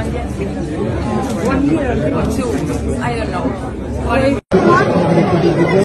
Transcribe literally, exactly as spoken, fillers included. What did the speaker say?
one year or two. I don't know. What